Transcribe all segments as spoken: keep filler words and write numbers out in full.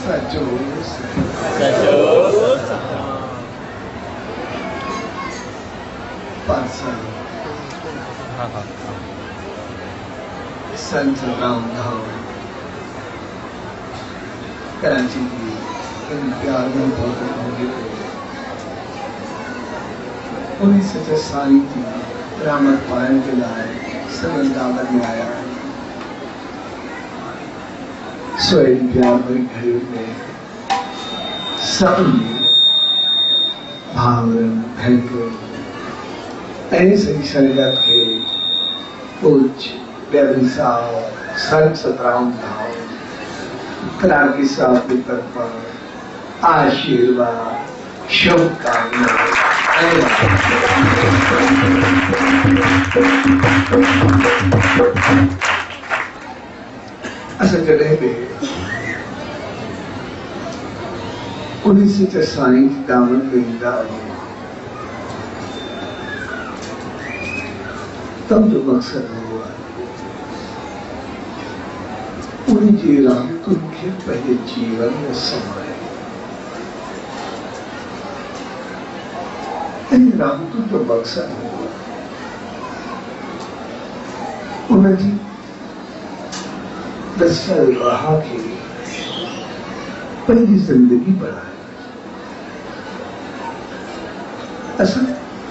सचो सचो पातशाही हाँ हाँ संत राम धाम कराची की इन प्यार में बहुत होंगे उन्हीं से सारी थी रामत पालन के लाए सरल दामन में आया स्वयं प्यार भरी घड़ी में सब भावरम भयंकर ऐसे शरीरत के उच्च व्यवसाय संत सतराम धाम क्रांति साहब की तरफ आशीर्वाद शुभकामनाएं असल जगह पे उन्नीस सौ साईं की दामन वेंदा तब जो मकसद हुआ उन्हीं जी राम तुमके पहले जीवन में समाये राम तुम जो मकसद हुआ उन्हें जी दशरथ रहा के पहली जिंदगी बनाई असल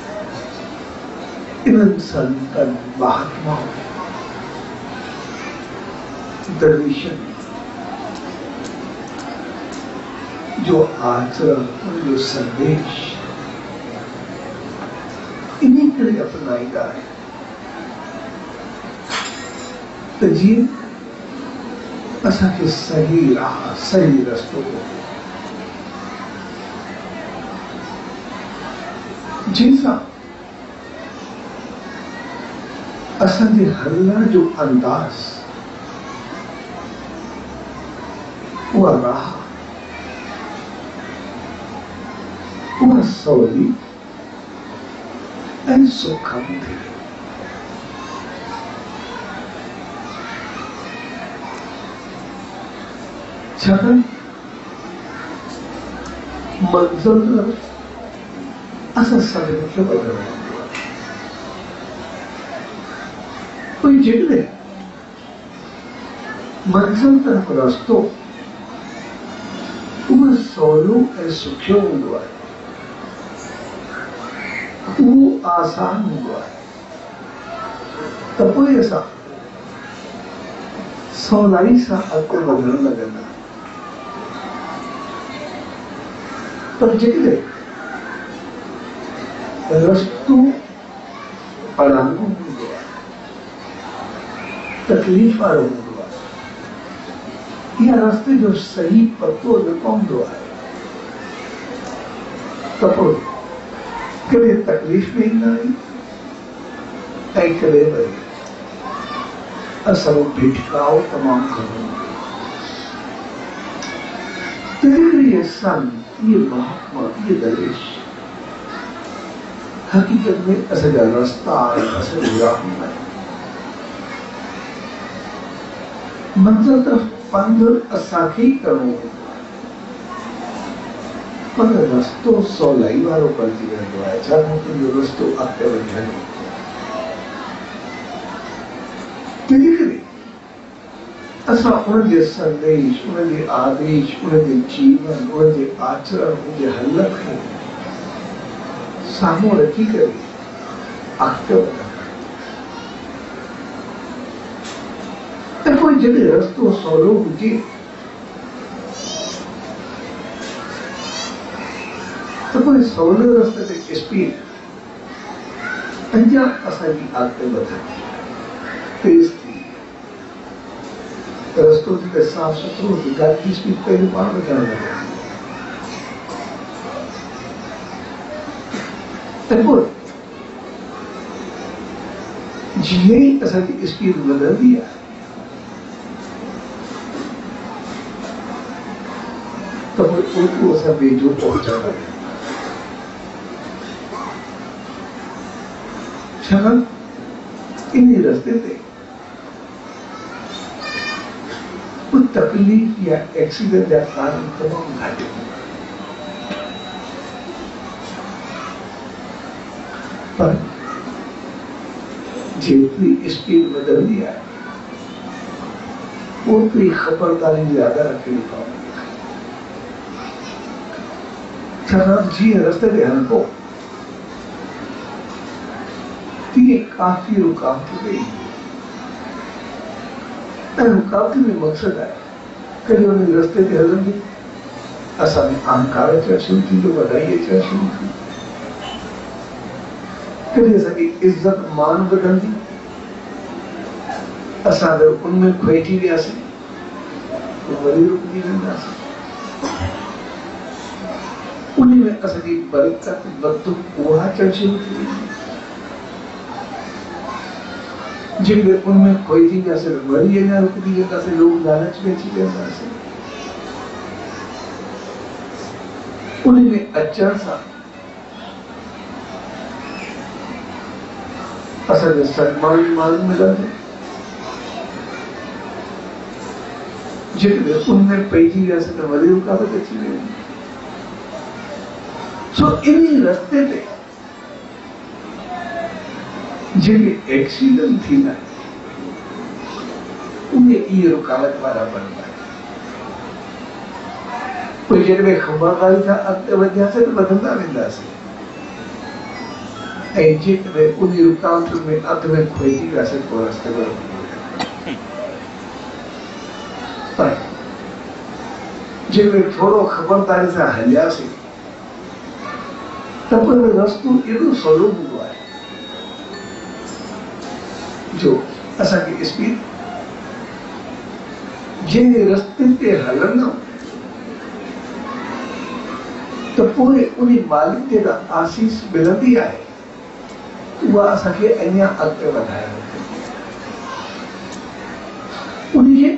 इन संतन महात्मा दरवेशन जो आचरण और जो संदेश इन्हीं के लिए अपनाई जाए तो जी असा के सही राह सही रस्तों को जैसा असांजे हलण जो अंदाज़ उहा राह उहा सवली ऐं सुखम थी छाकाणि मंज़िल असां सभिनी खे वञिणो हूंदो आहे कोई जेकॾहिं मंज़िल तरफ़ रस्तो उहो सवलो ऐं सुखियो हूंदो आहे उहो आसान हूंदो आहे त पोइ असां सवलाई सां अॻिते वधणु लॻंदा पर जेकॾहिं रस्तो अड़ंगो हूंदो आहे तकलीफ़ वारो हूंदो आहे या रास्ते जो सही पतो न पवंदो आहे त पोइ कॾहिं तकलीफ़ में ईंदा आहियूं ऐं कॾहिं वरी असांजो भिटकाव तमामु घणो तंहिं इहे संत इहे महात्मा इहे दरवेश हक़ीक़त में असांजा रस्ता आहिनि असांजी राहूं आहिनि मंज़िल तरफ़ पंधु असांखे ई करिणो हूंदो पर रस्तो सवलाई वारो पइजी वेंदो आहे छाकाणि तुंहिंजो रस्तो अॻिते वधण तंहिं करे असां उनजे संदेश उनजे आदेश उनजे जीवन उनजे आचरण उनजे हल खे साम्हूं रखी करे अॻिते वधणु ऐं पोइ जॾहिं रस्तो सवलो हुजे तो कोई सवले रस्ते ते स्पीड अञा असांजी अॻिते वधे तेज़ थी रस्तो जेके साफ़ सुथरो थी गाॾी जी स्पीड पहिरियों पाण वधणु लॻे ऐं पोइ जीअं ई असांजी स्पीड वधंदी आहे त पोइ ओतिरो असां वेझो पहुचणु लॻे छाकाणि इन रस्ते ते कुछ तकलीफ या एक्सीडेंट या कारण तमाम घाटे पर जितनी स्पीड बदलनी है उतनी खबरदारी ज्यादा रखनी पड़ेगी। शराब जी रस्ते के हल्को तीन काफी रुकावट गई। रुकावट में मकसद है कभी उन्हें रस्ते के हलंदी असा में अहंकार अचण शुरू थी तो वधाई अचण शुरू थी। कभी असांजी इज्जत मान बदलती असां अगर उनमें खोइजी वियासीं तो वरी रुकजी वेंदासीं। उनमें असांजी बरकत बरकत उहा अचण शुरू थी वेंदी। जिनमें उनमें खोइजी वियासीं वरी अञा रुकजी वेंदासीं। लोग लालच में अची वेंदासीं। उनमें अचण सां असांजो सन्मान मालूम मिलंदो। जिनमें उनमें पइजी वियासीं त वरी रुकावट अची वेंदी। सो इन रस्ते ते जेके एक्सीडेंट थींदा उन्हें इहे रुकावट वारा बनदा। कोई जिनमें खबरदारी सां अॻिते वधियासीं त वधंदा वेंदासीं ऐं जेकॾहिं उन रुकावट में अध में खोइजी वियासीं पोइ रस्ते में पर जिनमें थोरो खबरदारी सां हलियासीं त पोइ रस्तो एॾो सवलो हूंदो आहे जो असांखे स्पीड जंहिं रस्ते ते हलंदा त पोइ उन मालिक जे लाइ आसीस मिलंदी आहे उहा असांखे अञा अॻिते वधाए उनजे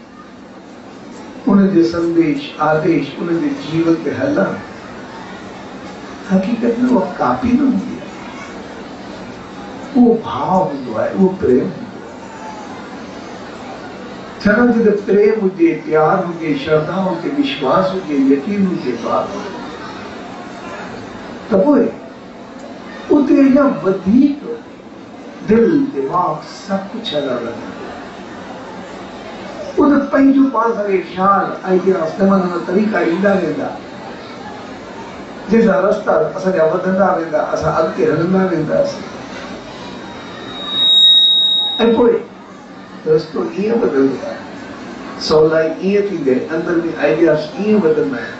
उनजे संदेश आदेश उनजे जीवन ते हलण हकीकत में उहा कापी न हूंदी आहे। उहो भाव हूंदो आहे उहो प्रेम हूंदो आहे। छाकाणि त प्रेम हुजे प्यार हुजे श्रद्धा हुजे विश्वास हुजे यकीन हुजे बात त पोइ उते अञा वधीक दिल दिमाग़ सभु कुझु हलंदो आहे। उते पंहिंजो पाण सां ख़्याल आइडियास नवां नवां तरीक़ा ईंदा वेंदा जंहिंसां रस्ता असांजा वधंदा वेंदा असां अॻिते हलंदा वेंदासीं ऐं पोइ रस्तो ईअं बदलंदो आहे। सवलाई ईअं थींदी आहे अंदर में आइडियास ईअं वधंदा आहिनि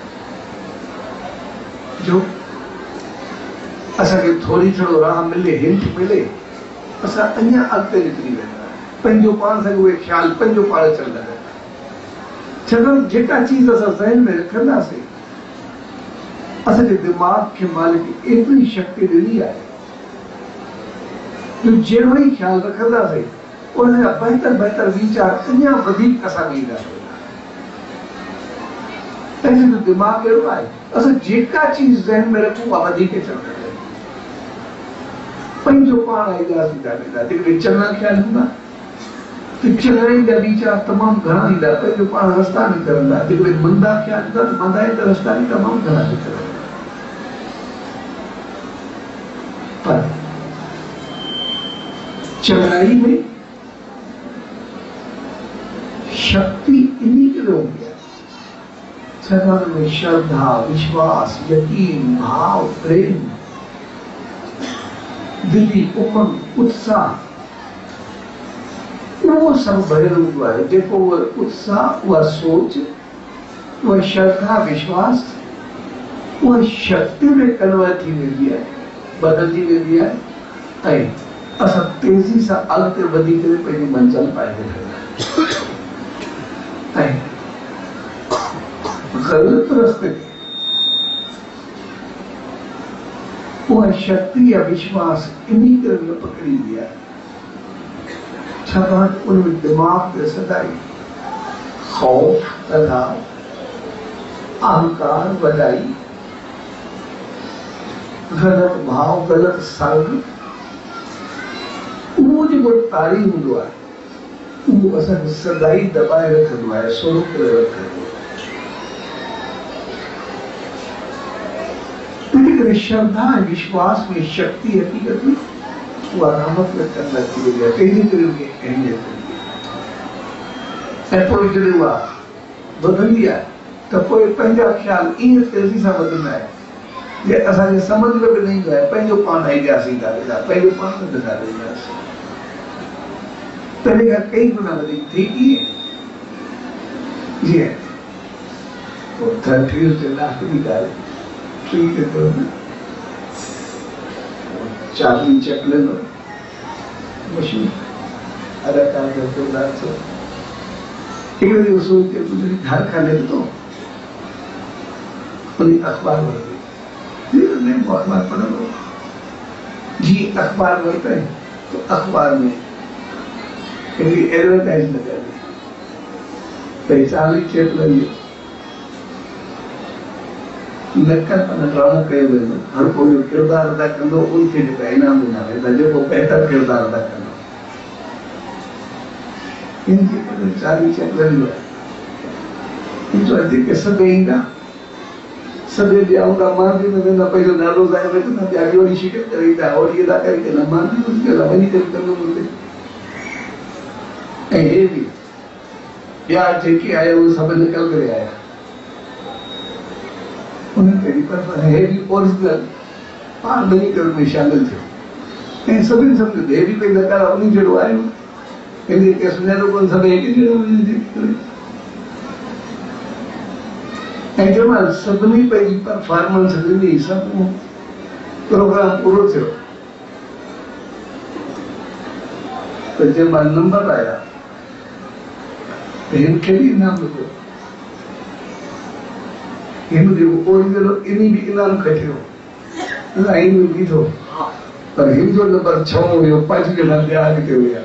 जो असांखे थोरी थोरो राह मिले हिंट मिले असां अञा अॻिते निकिरी वेंदा पंहिंजो पाण सां उहे ख़्याल पंहिंजो पाण चलंदा छॾण जेका चीज़ असां ज़हन में रखंदासीं असांजे दिमाग़ खे मालिक एतिरी शक्ति ॾिनी आहे जो जहिड़ो ई ख़्याल रखंदासीं उन जा बहितर बहितर वीचार अञा वधीक असां में ईंदा पंहिंजो दिमाग़ अहिड़ो आहे असां जेका चीज़ ज़हन में रखूं उहा वधीक चलंदा पंहिंजो पाण आइडियास ईंदा वेंदा। जेकॾहिं चङा ख़्याल हूंदा त चङाई जा वीचार तमामु घणा ईंदा पंहिंजो पाण रस्ता निकिरंदा। जेकॾहिं मंदा ख़्याल हूंदा त मंदा जा रस्ता बि तमामु घणा निकिरंदा। पर चङाई में शक्ति इन्हीं के लिए हूंदी आहे छाकाणि में श्रद्धा विश्वास यकीन भाव प्रेम दिली उमंग उत्साह उहो सभु भरियल हूंदो आहे। जेको उहो उत्साह उहा सोच उहा श्रद्धा विश्वास उहा शक्ति में कन्वर्ट थी वेंदी आहे बदलजी वेंदी आहे ऐं असां तेज़ी सां अॻिते वधी करे पंहिंजी मंज़िल पाए वेंदा ऐं ग़लति रस्ते ते उहा शक्ति या विश्वास इन्हीं करे न पकड़ींदी आहे छाकाणि उन दिमाग़ ते सदाई खौफ तथा अहंकार वॾाई ग़लति भाव ग़लति संग उहो जेको तारी हूंदो आहे वो असांखे सदाई दबाए रखंदो आहे, सोरो करे रखंदो आहे। श्रद्धा विश्वास में शक्ति हकीकत में उहा रहमत में कंदा थी वई आहे, तंहिंजे करे उनखे अहमियत ॾिनी आहे। ऐं पोइ जॾहिं उहा बदिली आहे त पोइ पंहिंजा ख़्याल ईअं तेज़ी सां वधंदा आहिनि जे असांखे सम्झ में बि न ईंदो आहे, पंहिंजो पाण आइडियासीं था वेंदा, पंहिंजो पाण वधंदा वेंदासीं। पहले का कई गुना वधिक थी कीअं जीअं पोइ थर्टीअ ते आख़िरी ॻाल्हि टी ते थो न चाबी चेक लेंदो मशीन अदाकार जो किरदार थियो हिकिड़े ॾींहुं सोच ते गुज़री घर खां निकितो उन अख़बार वरिती धीरे धीरे अख़बार पढ़ंदो जी अख़बार वरिते तो अख़बार में हिकिड़ी एडवर्टाइज लॻाई भई चाबी चेक लॻी नकल माना ड्रामो कयो वेंदो, हर कोई किरदार अदा कंदो उनखे जेका इनाम ॾिना वेंदा जेको बहितर किरदार अदा कंदो। इनजे करे चाबी चेक लॻंदो आहे जो जेके सभु ईंदा सभु ॿिया हूंदा मां बि न वेंदा पहिरियों नालो ज़ाहिर रखंदा ॿिया बि वरी शिकिर करे ईंदा वरी अदा करे कंदा मां बि वञी करे कंदुमि हुते। ऐं हे बि ॿिया जेके आया उहे सभु निकल करे आया उन्हें है भी ओरिजिनल पाण बनी कर में शामिल थे ऐं सभिनी सम्झो हे बि कोई नकार उन्हीं जहिड़ो आयो इन के सुञाणो कोन सभु हिकु जहिड़ो ऐं जंहिंमहिल सभिनी पंहिंजी परफॉर्मेंस ॾिनी सभु प्रोग्राम पूरो थियो त जंहिंमहिल नंबर आया त हिन खे बि इनाम मिलियो हिन जो ओरिजिनल इन्हीं भी इनाम खटियो लाइन में बीठो पर हिन जो नंबर छह हुयो पंज ॼणा ॿिया अॻिते हुया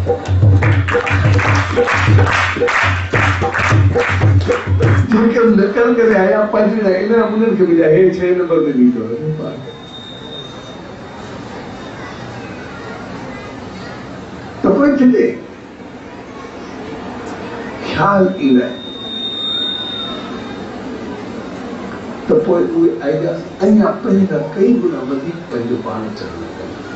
जेके नकल करे आया पंज ॼणा इनाम उन्हनि खे मिलिया हे छह नंबर ते बीठो त पोइ जॾहिं ख़्याल ईंदा आहिनि तो पोइ उहे आइडियास अञा पंहिंजे खां कई गुना वधीक पंहिंजो पाण चढ़ण लॻंदा।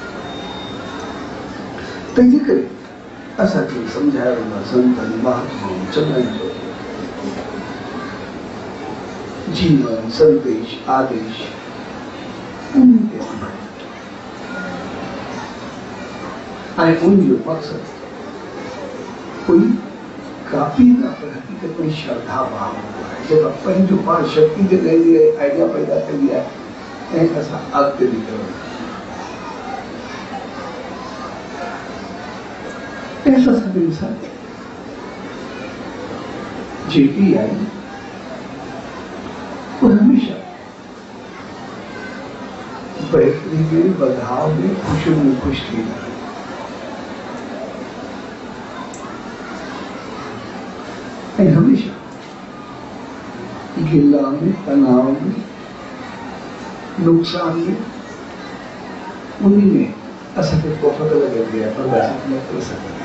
तंहिंजे करे असांखे सम्झायो वेंदा संतनि महात्माउनि चङनि जो जीवन संदेश आदेश उन्हीं ते अमल ऐं उन जो मक़सद कोई काफ़ी न पर हक़ीक़त में श्रद्धा भाव हूंदो आहे जेका पंहिंजो पाण शक्ति जॻाईंदी आहे आइडिया पैदा कंदी आहे ऐं असां अॻिते निकिरूं ऐं असां सभिनी सां जेकी आई वो हमेशा बेहतरी में बदलाव में खुशी में खुश थी रहा है हमेशा गिल्ला में तनाव में नुकसान में उन्हीं में असांखे तोहफ़त लॻंदी आहे पर असां न करे सघंदा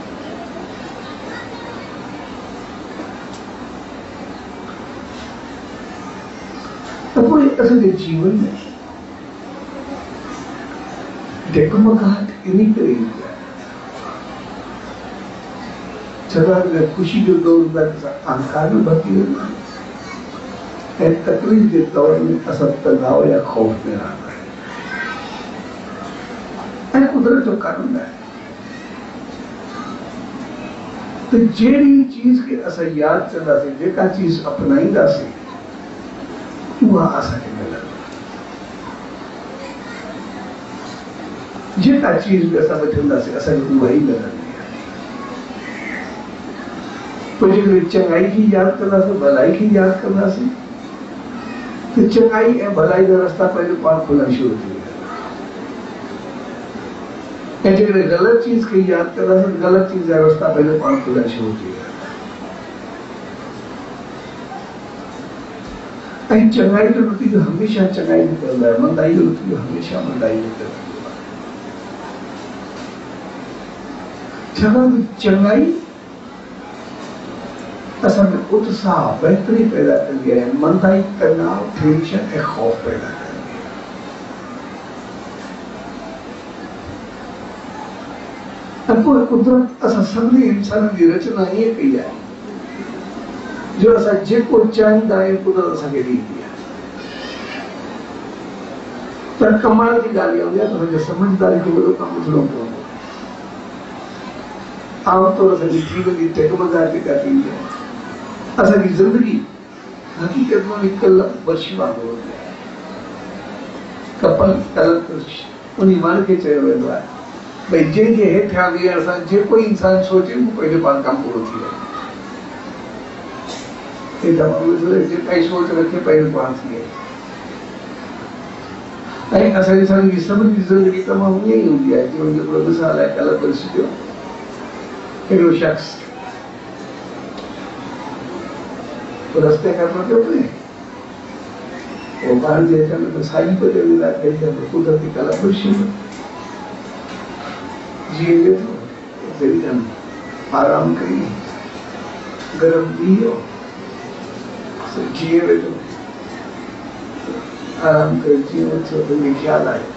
त पोइ असांजे जीवन में डगमगाहट इन करे ईंदी आहे छॾा ख़ुशी जो दौर में अहंकार में भरती वेंदा आहिनि ऐं तकलीफ़ के दौर में असां तनाव या खौफ में रहंदा आहियूं ऐं कुदरत जो कानून आहे त जहिड़ी चीज़ खे असां यादि कंदासीं जेका चीज़ अपनाईंदासीं उहा असांखे मिलंदी जेका चीज़ बि असां वठंदासीं असांखे उहा ई मिलंदी पोइ जेकॾहिं चङाई खे यादि कंदासीं भलाई खे यादि कंदासीं त चङाई ऐं भलाई जा रस्ता पंहिंजो पाण खुलणु शुरू थी वेंदा ऐं जेकॾहिं ग़लति चीज़ खे यादि कंदासीं ग़लति चीज़ जा रस्ता पंहिंजो पाण खुलणु शुरू थी वेंदा ऐं चङाई जो नतीजो हमेशह चङाई निकिरंदो आहे मंदाई जो नतीजो हमेशह मंदाई निकिरंदो आहे छाकाणि चङाई असल में उत्साह बेहतरी पैदा कर दिया है, मंदाई तनाव टेंशन ऐं खौफ पैदा कर दिया। अब पोइ कुदरत असां सभिनी इंसाननि जी रचना ईअं कई आहे जो असां जेको चाहींदा आहियूं कुदरत असांखे ॾींदी आहे। पर कमाल जी ॻाल्हि इहा हूंदी आहे त हुनखे समझदारी जो वॾो कमु वठिणो पवंदो। आमतौर असांजी जीवन जी टेकमदार जेका थींदी आहे, असांजी ज़िंदगी हक़ीक़त में हिकु वर्ष वांगुरु हूंदी आहे। कपल कल्पवृक्ष उन वण खे चयो वेंदो आहे भई जंहिंजे हेठियां वेहण सां जेको इंसान सोचे उहो पंहिंजो पाण कमु पूरो थी वञे। हेठां जेका सोच रखे पंहिंजो पाण थी वञे। ऐं असांजी सभिनी सभिनी ज़िंदगी तमामु ईअं ई हूंदी आहे। जो हिकिड़ो मिसाल आहे कल्पवृक्ष जो, हिकिड़ो शख़्स रस्ते खां पियो वञे, पोइ ॿार जे अचण में साई बदले वेंदा कुदरती कल्पवृक्ष जीअं वेठो शरीरनि आराम कई, गरम थी वियो, जीअं वेठो आराम करे जीअं वेठो त ख़्यालु आयो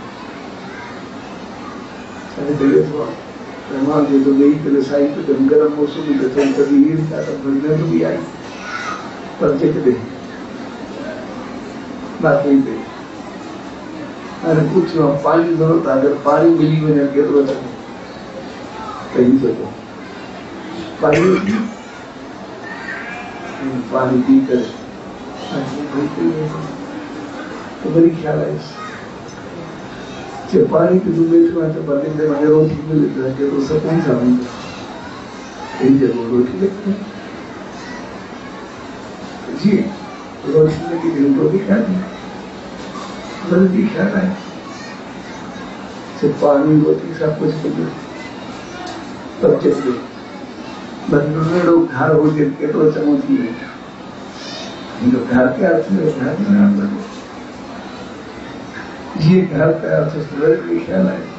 हिते वेठो आहे मां जेको वेही करे साई पियो गरम मौसम में वेठो कॾहिं ईअं था त निंड बि आई, पर जेकॾहिं बाक़ी पई हाणे पुछियो पाणी ज़रूरत आहे, अगरि पाणी मिली वञे केतिरो चङो कही सघो। पाणी पाणी पी करे तो वरी ख्याल आयुसि चए पाणी ते तूं वेठो आहे त परते में अहिड़ो थी मिले त केतिरो सुकून सां हूंदो। इन जॻह रोटी लॻी जी रोटी लॻी रोटी खाधी वरी बि ख्याल आहे सिर्फ़ु पाणी रोटी सब कुछ मिले पर जेतिरो नंढड़ो घर हुजे केतिरो चङो थी वेंदो। मुंहिंजो घर तयारु थी वियो, घर में आराम लॻो। जीअं घर तयारु थियो त वरी बि ख्यालु आहे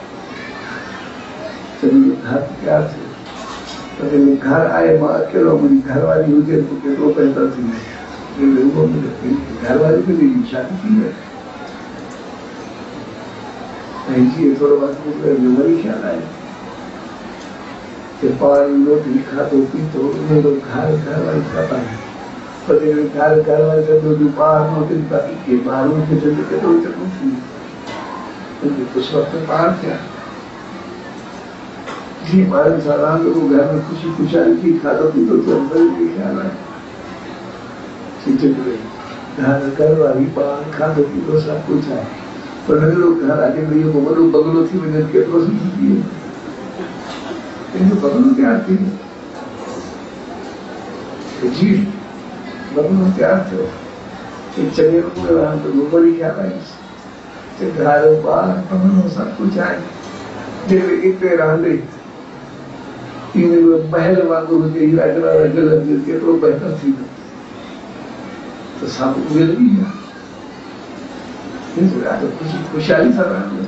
त मुंहिंजो घर तयारु थियो पर घर आहे मां अकेलो, मुंहिंजी घरवारी हुजे त केतिरो बहितर थींदो। घरवारी बि मुंहिंजी शादी थी वई ऐं जीअं थोरो वक़्तु मोकिलियो वरी ख्यालु आहे कि पाणी रोटी खाधो पीतो उनजो घर घरवारी सभु आहे पर घर घरवारी सभु ॿार मोकिल बाक़ी के ॿारनि खे जल्दी केतिरो चङो थी वियो। कुझु वक़्तु ॿार थिया जीअं ॿारनि सां रांदि घर में ख़ुशी ख़ुशहाली थी खाधो पीतो थियो वरी बि ख्यालु आहे घर घरवारी ॿार खाधो पीतो सभु कुझु आहे पर नंढड़ो घर आहे भई वॾो बंगलो थी वञे केतिरो सुठो थी वियो। पंहिंजो बंगलो तयारु थी वियो जी बंगलो तयारु थियो चङे नमूने रहंदो वरी ख्यालु आयुसि घर ॿार बंगलो सभु कुझु आहे जंहिंमें हिते रहंदे महल वांगुरु हुजे हीरा जवाहर रंगल हुजे केतिरो बहितर थींदो त सभु उहे लॻी विया। ख़ुशी ख़ुशहाली सां रहंदो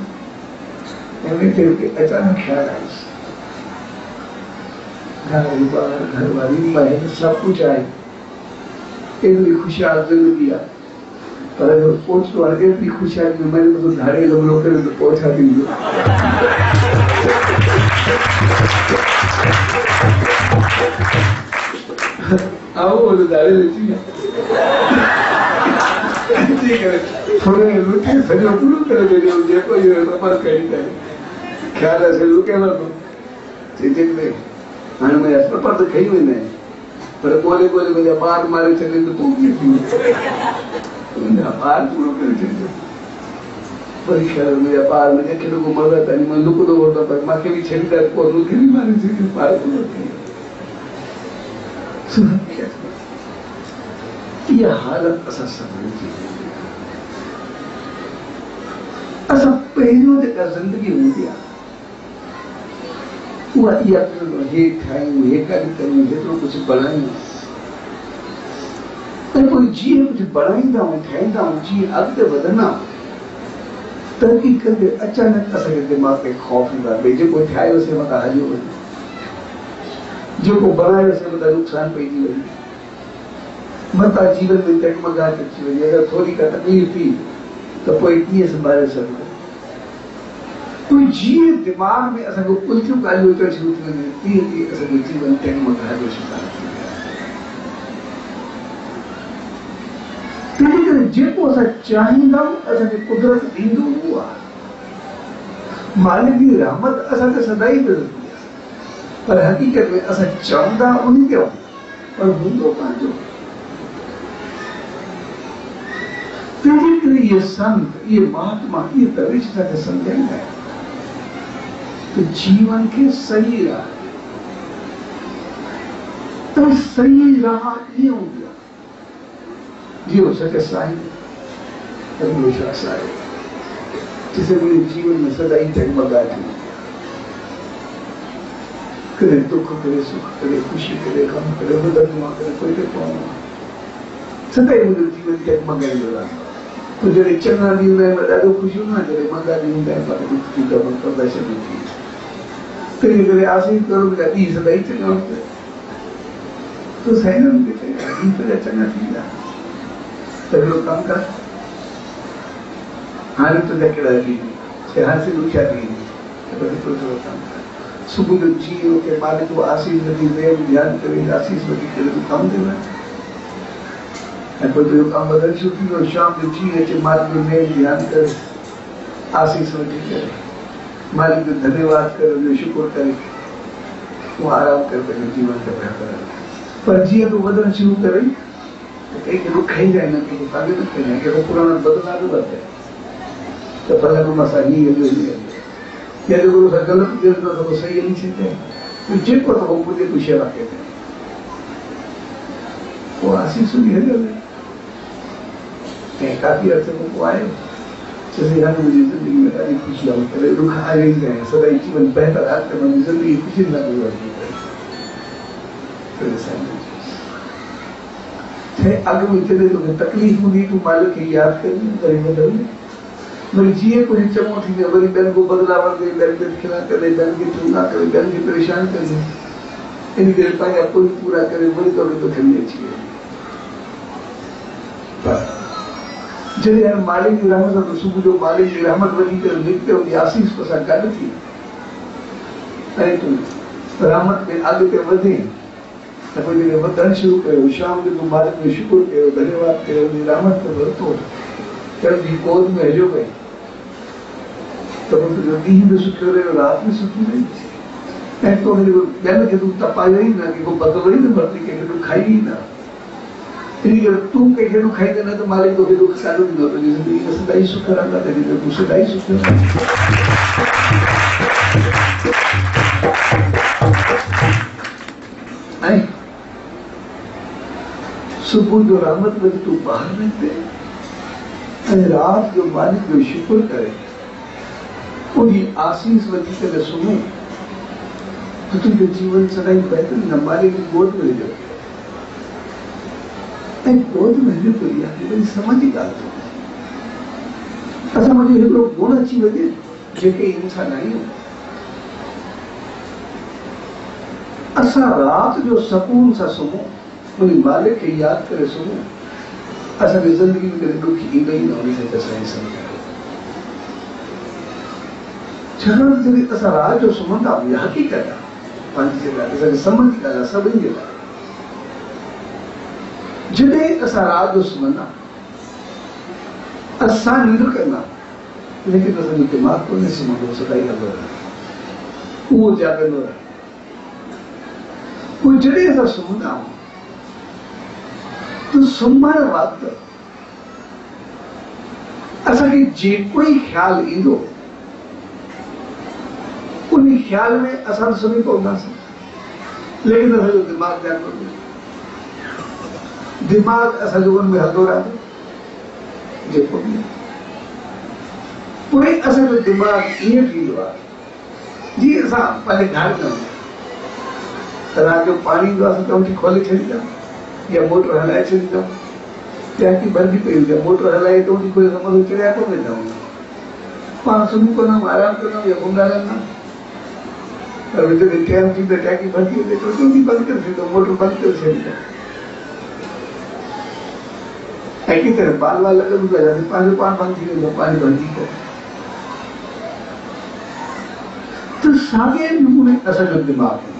अचानक ख्यालु आयुसि घर ॿार घरवारी महल सभु कुझु आहे एतिरी ख़ुशहाल ज़िंदगी आहे पर अगरि पहुचंदो आहे एतिरी ख़ुशहाली में महल तो धाड़े लॻलो करे त पोइ छा थींदो। आओ धाड़े अची विया थोरे लुटे सॼो पूरो करे छॾियो जेको इहो सफ़र कई करे ख्याल आहे लुके वरितो जेकॾहिं हाणे मुंहिंजा सफ़र त खई वेंदा आहिनि पर ॻोल्हे ॻोल्हे मुंहिंजा ॿार मारे छॾनि त पोइ कीअं थींदो। मुंहिंजा ॿार पूरो करे छॾियो वरी ख्याल मुंहिंजा ॿार मुंहिंजे खे रुॻो मदद आहिनि मां लुकंदो वठंदो पर मूंखे बि छॾींदा पोइ मूंखे बि मारे छॾियो ॿार पूरो कयो। इहा हालत असां सभिनी जी असां पहिरियों जेका ज़िंदगी हूंदी आहे उहा इहा हे ठाहियूं हे करे कयूं हेतिरो कुझु बणायूं ऐं पोइ जीअं कुझु बणाईंदा आहियूं ठाहींदा आहियूं जीअं अॻिते वधंदा तरक़ी कंदे अचानक असांजे दिमाग़ में ख़ौफ़ ईंदो आहे भई जेको ठाहियोसीं मथां हलियो वञे जो को बनाए से बता नुकसान पैदी वही मता जीवन में टकमगाहट अची वही अगर थोड़ी का तकलीफ थी तो कोई कीअं संभाले सघंदो कोई जीअं दिमाग में असांखे उल्टियूं ॻाल्हियूं अचणु शुरू थी वञनि तीअं तीअं असांजो जीवन टकमगाहट जो शिकार थी वियो आहे तंहिंजे करे जेको असां चाहींदाऊं असांखे कुदरत ॾींदो उहो आहे मालिक जी रहमत असांखे सदाई मिलंदी पर हकीकत में असां चवंदा उन ते पर हूंदो पंहिंजो तंहिंजे करे इहे संत इहे महात्मा इहे दवेश असांखे सम्झाईंदा आहिनि त जीवन खे सही राह त सही राह ईअं हूंदी आहे जीअं सच साईं विश्वास आहे जिसे मुंहिंजे जीवन में सदाई टकमगाहट थी करे दुख करे सुख करे खुशी करे गम करे बदलना करे कोई के पाऊं सदाई मुझे जीवन टकमगाईंदो आहे तो जॾहिं चङा ॾींहं हूंदा आहिनि ॾाढो ख़ुशी हूंदो आहे जॾहिं मंदा ॾींहं हूंदा आहिनि पर दुख जी गम प्रदर्शन थी तंहिं करे आसीं करो कि ॾींहं सदाई चङा हूंदा तो साईं खे चई ॾींहं तुंहिंजा चङा थींदा त हिकिड़ो कमु कर हाणे तुंहिंजा कहिड़ा ॾींहं चए हाणे सिर्फ़ु छा ॾींहं त भले थोरो थोरो कमु कर सुबह जो जीव के मालिक को आशीष वठी वेव ध्यान करे आशीष वठी करे तो कम दे ना ऐं कोई तो काम बदल छुट्टी और शाम जो जी अचे मालिक जो वेव ध्यान करे आशीष वठी करे मालिक जो धन्यवाद करे जो शुक्र करे वो आराम कर पंहिंजे जीवन खे बेहतर पर जीअं तूं वधण शुरू करे त कंहिंखे बि खाईंदा आहिनि कंहिंखे काॻे न खाईंदा आहिनि कंहिंखे पुराणा बदला बि वरिता त भले बि असां हीअ हलियो हीअ या जो गुरु सां ग़लति गिरंदो त पोइ सही हली सघे तो जेको त पोइ पुॼे तूं शेवा कजे पोइ आसीस बि हलियो ऐं काफ़ी अर्से खां पोइ आयो चयोसीं हाणे मुंहिंजी ज़िंदगी में ॾाढी ख़ुशी आहे करे दुख आया ई आहिनि सदाई जीवन बहितर आहे त मुंहिंजी ज़िंदगी ख़ुशी न गुज़रंदी छे अॻु में जॾहिं तोखे तकलीफ़ हूंदी तूं मालिक खे यादि करी वरी बदल वरी जीअं कुझु चङो थींदो वरी ॿियनि को बदिला वठंदे ॿियनि खे खिला करे ॿियनि खे चूना करे ॿियनि खे परेशान कंदे इन करे पंहिंजा पुल पूरा करे वरी तोखे तोखे में अची वियो पर जॾहिं हाणे मालिक जी रहमत त सुबुह जो मालिक जी रहमत वठी करे निकिते हुनजी आसीस सां गॾु थी ऐं तूं रहमत में अॻिते वधे त पोइ जॾहिं वधणु शुरू कयो शाम जो तूं मालिक जो शुकुर कयो धन्यवाद कयो हुनजी रहमत खे वरितो पंहिंजी गोद में हलियो पई तो तुंहिंजो ॾींहुं बि सुठो रहियो राति बि सुठी रही ऐं तोखे ॿियनि खे तूं तपायो ई न कंहिंखो बदिलो ई न वरिती कंहिंखे तूं खाई ई न इन करे तूं कंहिंखे तूं खाईंदे न त मालिक तोखे दुख ॾाढो ॾींदो तुंहिंजी ज़िंदगी में सदाई सुख रहंदा तॾहिं तूं सदाई सुख ऐं सुबुह जो रहमत वठी तूं ॿाहिरि निकिते ऐं राति जो मालिक जो शुक्र करे उनकी आशीष वठी करे सुम्हें तो तुंहिंजो जीवन सदाई बहितर न मालिक की गोद में हलियो ऐं गोद में हलियो तो इहा वरी समझ जी ॻाल्हि थो असां वटि हिकिड़ो गुण अची वञे जेके इंसान आहियूं असां राति जो सुकून सां सुम्हूं उन मालिक खे यादि करे सुम्हूं असांजी ज़िंदगी में कॾहिं ॾुख ईंदो ई न उन खे असां सम्झायो छाकाणि जॾहिं असां राति जो सुम्हंदा आहियूं इहा हक़ीक़त आहे पंहिंजी जे लाइ असांखे समझ जी ॻाल्हि आहे सभिनी जे लाइ जॾहिं असां राति जो सुम्हंदा असां निंड कंदा लेकिन असांजो दिमाग़ कोन्हे सुम्हंदो सदाई हलंदो रहे उहो जाॻंदो रहे पोइ जॾहिं असां सुम्हंदा आहियूं तो सुम्हण वक़्तु असांखे जेको ई ख़्यालु ईंदो उन ख़्याल में असां सुम्ही पवंदासीं लेकिन असांजो दिमाग़ जाॻंदो दिमाग़ असांजो उन में हलंदो रहंदो जेको बि पोइ असांजो दिमाग़ ईअं थींदो आहे जीअं असां पंहिंजे घर में राति जो पाणी ईंदो आहे असां टंकी खोले छॾींदा या मोटर हलाए छॾींदा टंकी भरजी पई हुजे मोटर हलाए टंकी खोले मथां चढ़िया कोन वेंदा आहियूं पाण सुम्ही पवंदा आहियूं आराम कंदा आहियूं या घुमंदा रहंदा अभी तो टाइम थी तो टैंकी भरती है तो जल्दी बंद कर दे तो मोटर बंद कर से ऐसी तरह बाल वाल लगे उनका जाते पानी पान बंद थी तो पानी बंदी को तो सागे नमूने असा जो दिमाग है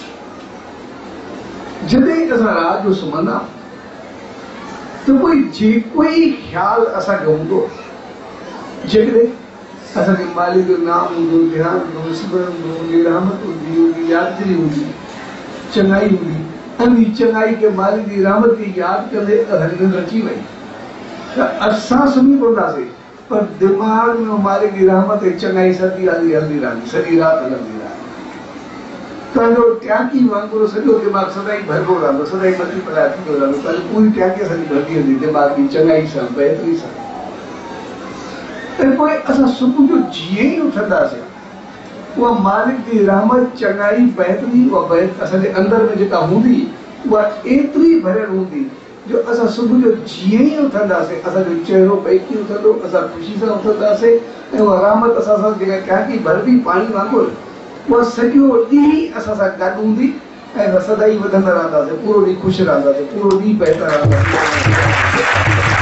जॾहिं असां रात जो सुम्हंदा तो कोई जे कोई ख्याल असांखे हूंदो जेकॾहिं असांखे मालिक जो नाम हूंदो ध्यानु हूंदो सिमरन हूंदी रहमत हूंदी हूंदी यादगिरी हूंदी चङाई हूंदी अनी चङाई खे मालिक जी रहमत खे यादि कंदे असांजी निंड अची वई त असां सुम्ही पवंदासीं पर दिमाग़ में मालिक जी रहमत ऐं चङाई सॼी हली हलंदी रहंदी सॼी राति हलंदी रहंदी तव्हांजो टैंकी वांगुरु सॼो दिमाग़ सदाई भरिबो रहंदो सदाई मल्टी प्लाए थींदो रहंदो पर पूरी टैंकी असांजी भरती हूंदी दिमाग़ जी चङाई सां बहितरी सां ऐं पोइ असां सुबुह जो जीअं ई उथंदासीं उहा मालिक जी रहमत चङाई बहितरी उहा असांजे अंदरि में जेका हूंदी उहा एतिरी भरियल हूंदी जो असां सुबुह जो जीअं ई उथंदासीं असांजो चहिरो ॿहिकी उथंदो असां ख़ुशी सां उथंदासीं ऐं उहा रहमत असां सां जेका टैंकी भरबी पाणी वांगुरु उहा सॼो ॾींहुं असां सां गॾु हूंदी ऐं असां सदाई वधंदा रहंदासीं पूरो ॾींहुं ख़ुशि रहंदासीं पूरो ॾींहुं बहितर रहंदासीं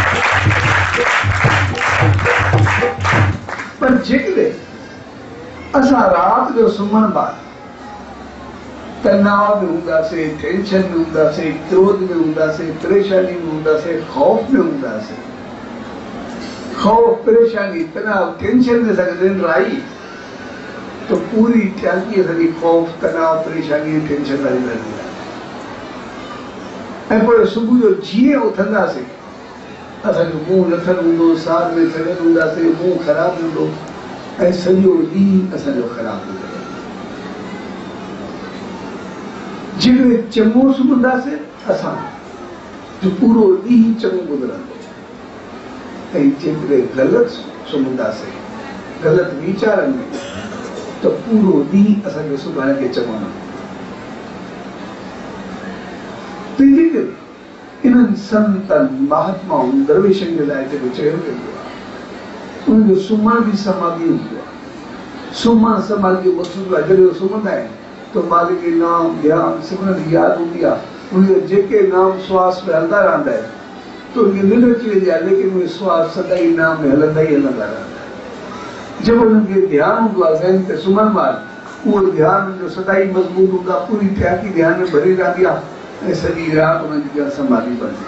पर जेकॾहिं असां राति जो सुम्हण बाद तनाव में हूंदासीं टेंशन में हूंदासीं क्रोध में हूंदासीं परेशानी में हूंदासीं ख़ौफ़ में हूंदासीं ख़ौफ़ परेशानी तनाव टेंशन में असांखे निंड आई तो पूरी टैंकी असांजी ख़ौफ़ तनाव परेशानी टेंशन वारी रहंदी आहे ऐं पोइ सुबुह जो जीअं उथंदासीं असांजो मुंहुं लथल हूंदो साह में चढ़ियल हूंदासीं मुंहुं ख़राबु हूंदो ऐं सॼो ॾींहुं असांजो ख़राबु हूंदो जेकॾहिं चङो सुम्हंदासीं असां जो पूरो ॾींहुं चङो गुज़रंदो ऐं जेकॾहिं ग़लति सुम्हंदासीं ग़लति वीचारनि में तो पूरो ॾींहुं असांखे सुभाणे खे चङो न तंहिंजे करे इन्हनि संतनि महात्माउनि दरवेशनि जे लाइ जेको चयो वेंदो आहे उनजो सुम्हण बि समाधि हूंदो आहे सुम्हण समाधि जो मक़सदु आहे जॾहिं सुम्हंदा आहिनि तो मालिक जो नाम ध्यानु सिमरन जी यादि हूंदी आहे उनजे जेके नाम श्वास में हलंदा रहंदा आहिनि तो उनखे निंड अची वेंदी आहे लेकिन उहे श्वास सदाई नाम में हलंदा ई हलंदा रहंदा आहिनि जब उनखे ध्यानु हूंदो आहे ज़हन ते सुम्हण महिल उहो ध्यानु जो सदाई मज़बूत हूंदो आहे पूरी टैंकी ध्यान में भरी रहंदी आहे ऐं सॼी राति उन्हनि जी समाधि बनंदी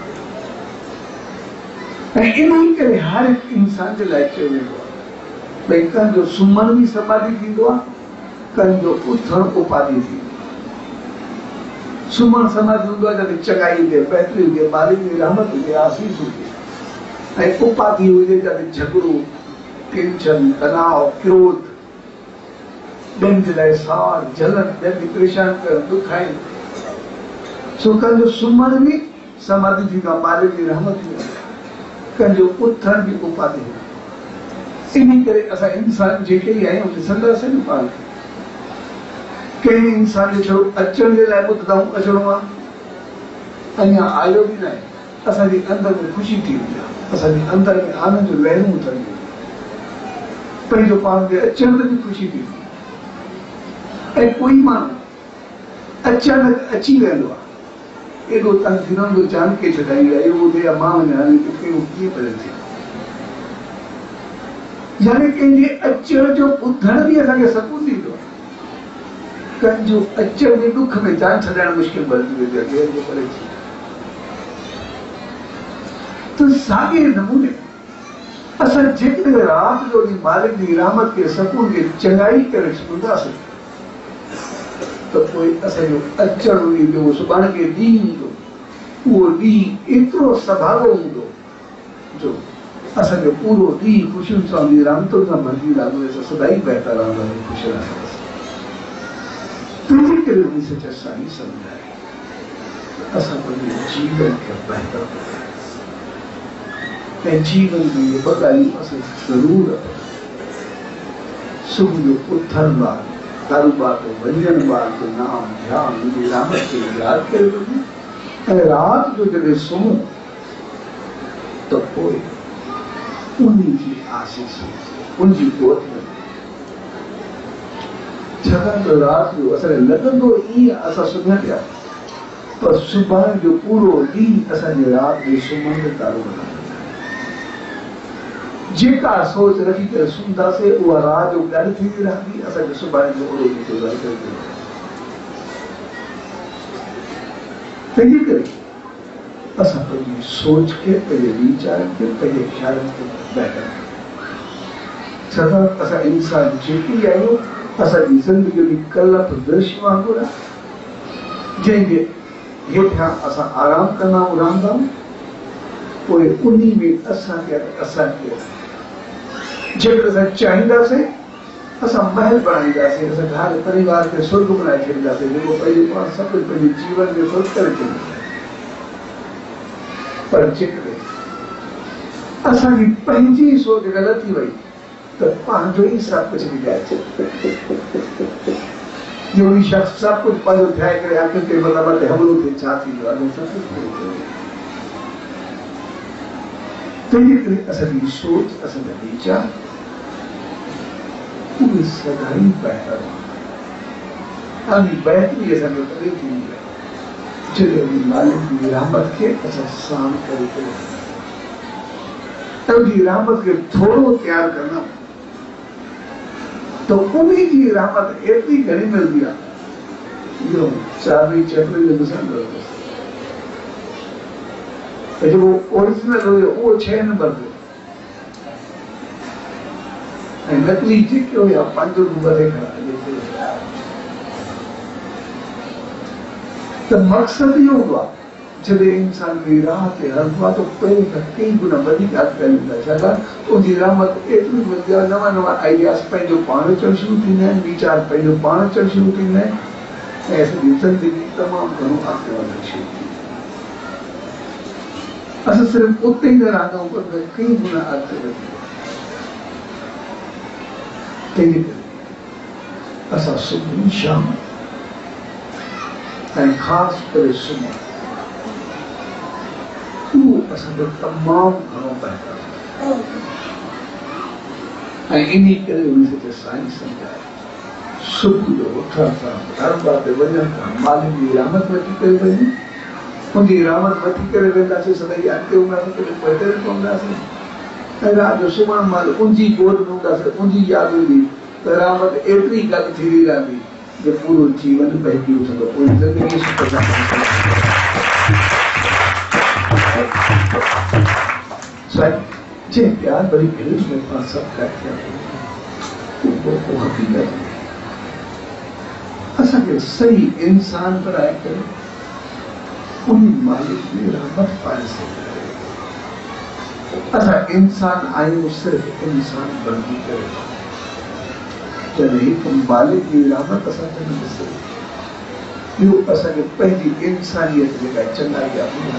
ऐं इन करे हर हिकु इंसान जे लाइ चयो वेंदो आहे भई कंहिंजो सुम्हण बि समाधि थींदो आहे कंहिंजो उथणु उपाधि थींदो आहे सुम्हण समाधि हूंदो आहे जॾहिं चङाई हुजे बहितरी हुजे मालिक जी रहमत हुजे आसीस हुजे ऐं उपाधि हुजे जॾहिं झगड़ो टेंशन तनाव क्रोध ॿियनि जे लाइ सार जलन ॿियनि खे परेशान करणु दुख आहिनि सो कंहिंजो सुम्हण बि समाधि थींदो आहे मालिक जी रहमत थींदी आहे कंहिंजो उथण बि उपाधि हूंदी इन करे असां इंसान जेके ई आहियूं ॾिसंदासीं न पाण कंहिं इंसान जो अचण जे लाइ ॿुधंदाऊं अचिणो आहे अञा आयो बि न आहे असांजे अंदरि में ख़ुशी थींदी आहे असांजे अंदरि में आनंद जूं लहरूं उथंदियूं पंहिंजो पाण खे अचण ते बि ख़ुशी थींदी ऐं कोई माण्हू अचानक अची वेंदो आहे एॾो तंग थींदो जान खे छॾाई आहे इहो ॿुधे मां वञा हाणे कीअं परे थिए यानी कंहिंजे अचण जो ॿुधण बि असांखे सकून ॾींदो आहे कंहिंजो अचण जे ॾुख में जान छॾाइण मुश्किल बणिजी वेंदी आहे ॿियनि जे परे थी त साॻे नमूने असां जेकॾहिं राति जो ॾींहुं मालिक जी रहमत खे सकून खे चङाई करे सुम्हंदासीं त पोइ असांजो अचणु ॾींदो सुभाणे खे ॾींहुं ईंदो उहो ॾींहुं एतिरो सभाॻो हूंदो जो असांजो पूरो ॾींहुं ख़ुशियुनि सां रहमतुनि सां भरिजी रहंदो असां सदाई बहितर रहंदासीं ख़ुशि रहंदासीं तंहिंजे करे उन सच साईं सम्झाए असां पंहिंजे जीवन खे बहितर कयूं ऐं जीवन में इहे ॿ ॻाल्हियूं असां ज़रूरु सुबुह जो उथण महिल कारोबार ते वञण महिल जो नाम ध्यानु मुंहिंजी रहमत खे यादि करे वञे ऐं राति जो जॾहिं सुम्हूं त पोइ उन जी आसीस उनजी गोद में छाकाणि त राति जो असांखे लॻंदो ईअं असां सुम्हिया पिया, पर सुभाणे जो पूरो ॾींहुं असांजे राति जो सुम्हण में तारो लॻंदो। जेका सोच रखी करे सुम्हंदासीं उहा राति जो ॻाल्हि थींदी रहंदी, असांखे सुभाणे जो ओड़ो ॾींहुं गुज़ारे करे। तंहिंजे करे असां पंहिंजी सोच खे, पंहिंजे वीचारनि खे, पंहिंजे ख़्यालनि खे बहितर छाकाणि असां इंसान जेकी आहियूं, असांजी ज़िंदगी बि कलप दृश्य वांगुरु आहे, जंहिंजे हेठियां असां आराम कंदा आहियूं, रहंदा आहियूं, पोइ उन में असांखे असांखे जेकर असां चाहींदासीं असां महल बणाईंदासीं, असां घर परिवार खे स्वर्ग बणाए छॾींदासीं, जेको पंहिंजे पाण सभु पंहिंजे जीवन में स्वर्ग करे छॾींदासीं। पर जेकॾहिं असांजी पंहिंजी सोच ग़लति थी वई त पंहिंजो ई सभु कुझु बिगाड़े छॾे। जो शख़्स सभु कुझु पंहिंजो ठाहे करे आख़िर ते मतिलबु ते हमिलो थिए छा थींदो आहे, तंहिंजे करे असांजी सोच, असांजा वीचार उहे सदाई बहितर बहितरी असांजो तॾहिं थींदी आहे जॾहिं मालिक जी रहमत खे असां साण करे करे रहमत खे थोरो तयारु कंदा तो उन जी रहमत एतिरी घणी मिलंदी आहे जो चाबी चपड़ी जो नुक़सानु कयो जेको ओरिजिनल हुयो उहो छह नंबर ते ऐं नकली जेके हुया पंज नंबर ते खड़ा। त मक़सदु इहो हूंदो आहे जॾहिं इंसान जी राह ते हलंदो आहे त पहिरीं खां कई गुना वधीक अॻु हलंदो आहे, छाकाणि उनजी रहमत एतिरी मिलंदी आहे, नवां नवां आइडियास पंहिंजो पाण अचणु शुरू थींदा आहिनि, वीचार पंहिंजो पाण अचणु शुरू थींदा आहिनि ऐं असांजी ज़िंदगी तमामु घणो अॻिते वधणु शुरू थींदी आहे। असां सिर्फ़ु उते ई न रहंदा आहियूं, पर कई गुना अॻिते वधी तंहिंजे करे असां सुबुह शाम ऐं ख़ासि करे सुम्हण उहो असांजो तमामु घणो बहितर ऐं इन करे उनखे त साईं सम्झाए सुबुह जो उथण सां दरबार ते वञण सां मालिक जी रहमत वठी करे वञूं, उनजी रहमत वठी करे वेंदासीं, सदाई अॻिते हूंदासीं, कॾहिं पोइते न पवंदासीं ऐं राति जो सुम्हण महिल उनजी गोद में हूंदासीं, उनजी यादि हूंदी त रहमत एतिरी गॾु थींदी रहंदी जो पूरो जीवन बहिजी उथंदो, पूरी ज़िंदगी सुख सां साईं जे प्यार भरी दिलि में पाण सभु कया उहो हक़ीक़त असांखे सही इंसान बणाए करे उन मालिक जी रहमत पाए सघंदा आहियूं। असां इंसान आहियूं सिर्फ़ु इंसान बणजी करे, जॾहिं हिकु मालिक जी रहमत असांखे न ॾिसे, ॿियो असांखे पंहिंजी इंसानियत जेका चङाई आहे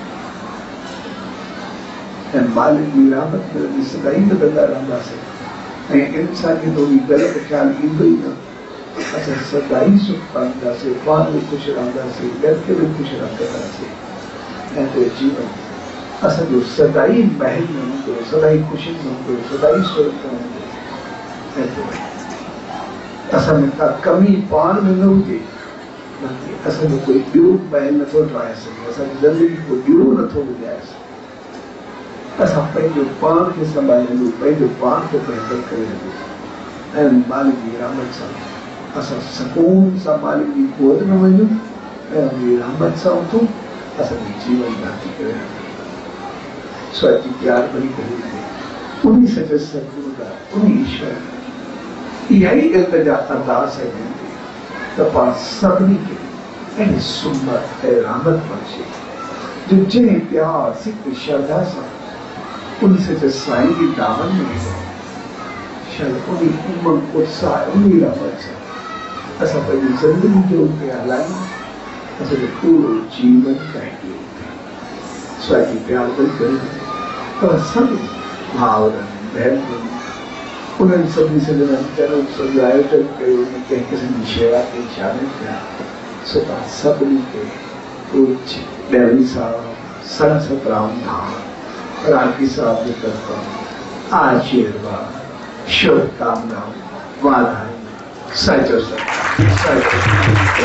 ऐं मालिक जी रहमत में सदाई लॻंदा रहंदासीं ऐं इंसानियत जी ग़लति ख़्यालु ईंदो ई न, असां सदाई सुख पाईंदासीं, पाण बि ख़ुशि रहंदासीं, ॿियनि खे बि ख़ुशि रखंदासीं ऐं पोइ जीवन असांजो सदाई महल में हूंदो, सदाई ख़ुशी में हूंदो, सदाई स्वर्ग में हूंदो ऐं पोइ असां में का कमी पाण में न हुजे, बाक़ी असांजो कोई ॿियो महल नथो ठाहे सघे, असांजी ज़िंदगी कोई ॿियो नथो गुज़ारे सघे। असां पंहिंजो पाण खे संभालींदो, पंहिंजो पाण खे बहितर करे हलूं ऐं मालिक जी रहमत सां असां सुकून सां मालिक जी गोद में वञूं ऐं उनजी रहमत सां उथूं, असांजी जीवन यात्रा करे हलूं। स्वाती प्यार भरी करे उन सचे सतगुरु का उन ईश्वर इहा ई इल्तिजा अरदास है त पाण सभिनी खे अहिड़ी सुमत ऐं रहमत बख़्शे जो जंहिं प्यार सिक श्रद्धा सां उन सचे साईं जी दामन में शायद उन उमंग उत्साह उन रहमत सां असां पंहिंजी ज़िंदगी जो उते हलायूं, असांजो पूरो जीवन कहिड़ो स्वाती प्यार भरी करे पर सभी भाउरनि भेनरुनि उन्हनि सभिनी सॼणनि चलो सॼो आयोजन कयो, कंहिं क़िस्म जी शेवा कई, शामिल थिया, सो तव्हां सभिनी खे ॾेवी साहब, संत सतराम धाम, रागी साहब जे तरफ़ां आशीर्वाद, शुभकामनाऊं, वाधायूं साचो साचो साचो